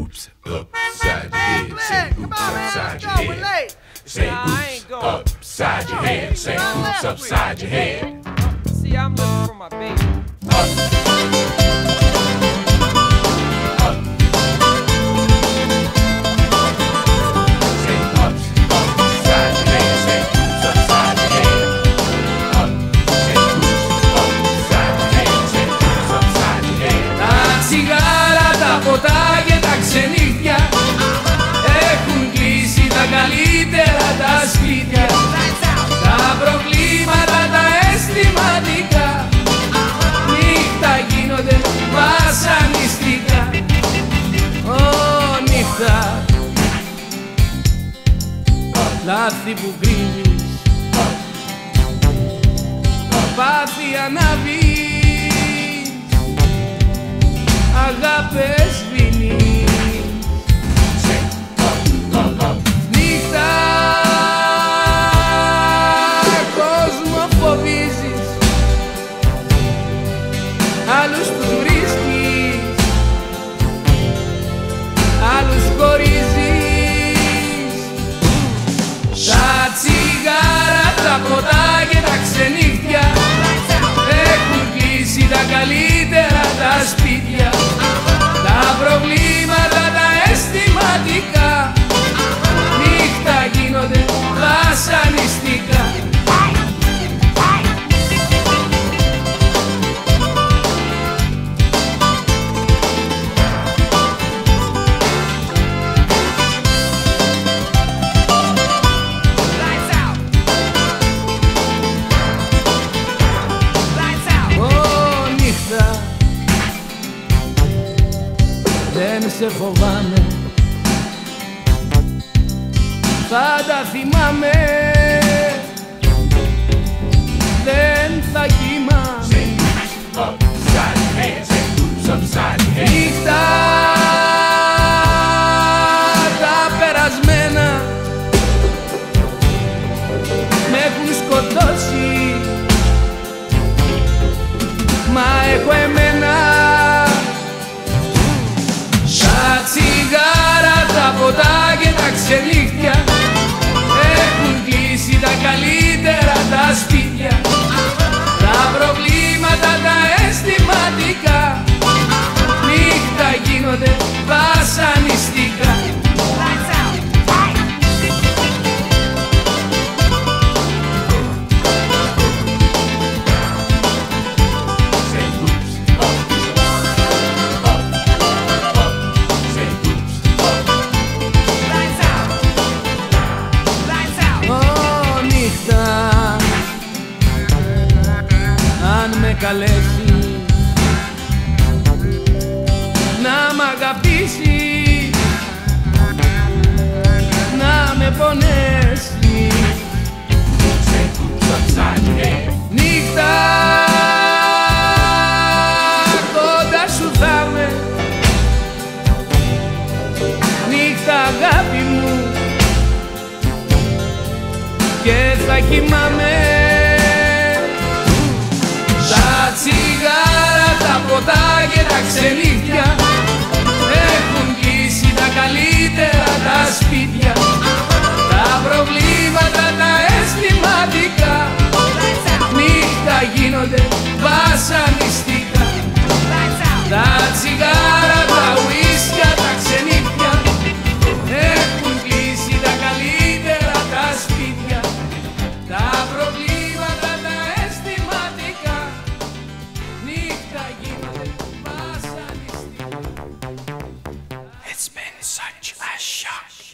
oops upside your head. Say oops upside your head. Say oops upside your head. Say oops upside your head. See, I'm looking for my baby. Καλύτερα τα σπίτια, τα προβλήματα τα αισθηματικά νύχτα γίνονται βασανιστικά. Ω νύχτα, λάθη που κρύβεις, πάθη αναβείς, αγάπες σβήνεις. Άλλους τους βρίσκεις, άλλους χωρίζεις. Τα τσιγάρα, τα ποτά και τα ξενύχτια έχουν κλείσει τα καλύτερα τα σπίτια. Τα προβλήματα τα αισθηματικά νύχτα γίνονται βασανιστικά. Δεν σε φοβάμαι, θα τα θυμάμαι, δεν θα κοιμάμαι. Νύχτα τα περασμένα με έχουν σκοτώσει, μα έχω εμένα. Τα τσιγάρα, τα ποτά και τα ξενύχτια έχουν κλείσει τα καλύτερα τα σπίτια. Τα προβλήματα τα αισθηματικά νύχτα γίνονται βασανιστικά. Αν με καλέσεις να μ' αγαπήσεις, να με πονέσεις, νύχτα κοντά σου θα με, νύχτα αγάπη μου και θα κοιμάμαι. Τα τσιγάρα, τα ποτά και τα ξενύχτια έχουν κλείσει τα καλύτερα τα σπίτια. Τα προβλήματα τα αισθηματικά νύχτα γίνονται βασανιστικά. Τα τσιγάρα, τα ουίσκια, τα ξενύχτια έχουν κλείσει τα καλύτερα τα σπίτια. Τα προβλήματα τα αισθηματικά νύχτα γίνονται βασανιστικά. It's been such a shock.